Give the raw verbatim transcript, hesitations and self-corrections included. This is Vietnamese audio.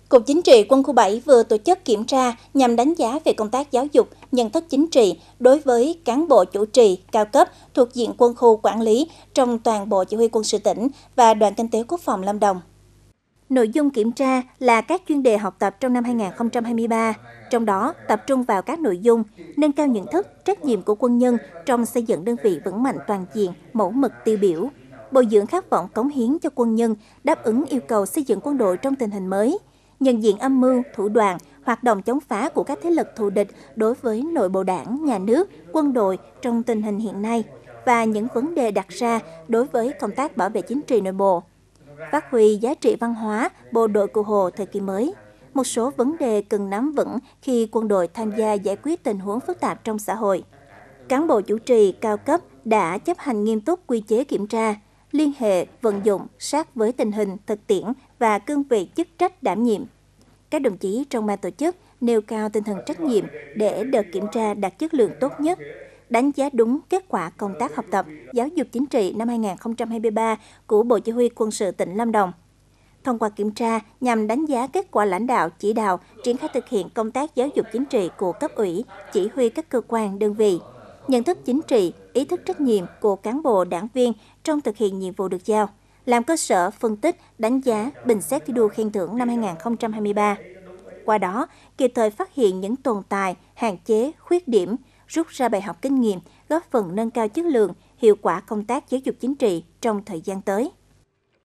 Cục Chính trị Quân khu bảy vừa tổ chức kiểm tra nhằm đánh giá về công tác giáo dục, nhận thức chính trị đối với cán bộ chủ trì cao cấp thuộc diện quân khu quản lý trong toàn Bộ Chỉ huy Quân sự tỉnh và Đoàn Kinh tế Quốc phòng Lâm Đồng. Nội dung kiểm tra là các chuyên đề học tập trong năm hai nghìn không trăm hai mươi ba, trong đó tập trung vào các nội dung nâng cao nhận thức, trách nhiệm của quân nhân trong xây dựng đơn vị vững mạnh toàn diện, mẫu mực tiêu biểu, bồi dưỡng khát vọng cống hiến cho quân nhân, đáp ứng yêu cầu xây dựng quân đội trong tình hình mới, nhận diện âm mưu, thủ đoạn, hoạt động chống phá của các thế lực thù địch đối với nội bộ đảng, nhà nước, quân đội trong tình hình hiện nay và những vấn đề đặt ra đối với công tác bảo vệ chính trị nội bộ. Phát huy giá trị văn hóa bộ đội Cụ Hồ thời kỳ mới, một số vấn đề cần nắm vững khi quân đội tham gia giải quyết tình huống phức tạp trong xã hội. Cán bộ chủ trì cao cấp đã chấp hành nghiêm túc quy chế kiểm tra, liên hệ, vận dụng sát với tình hình, thực tiễn và cương vị chức trách đảm nhiệm. Các đồng chí trong ban tổ chức nêu cao tinh thần trách nhiệm để đợt kiểm tra đạt chất lượng tốt nhất, đánh giá đúng kết quả công tác học tập, giáo dục chính trị năm hai nghìn không trăm hai mươi ba của Bộ Chỉ huy Quân sự tỉnh Lâm Đồng. Thông qua kiểm tra nhằm đánh giá kết quả lãnh đạo, chỉ đạo, triển khai thực hiện công tác giáo dục chính trị của cấp ủy, chỉ huy các cơ quan, đơn vị, nhận thức chính trị, ý thức trách nhiệm của cán bộ, đảng viên trong thực hiện nhiệm vụ được giao, làm cơ sở phân tích, đánh giá, bình xét thi đua khen thưởng năm hai nghìn không trăm hai mươi ba. Qua đó, kịp thời phát hiện những tồn tại, hạn chế, khuyết điểm, rút ra bài học kinh nghiệm, góp phần nâng cao chất lượng, hiệu quả công tác giáo dục chính trị trong thời gian tới.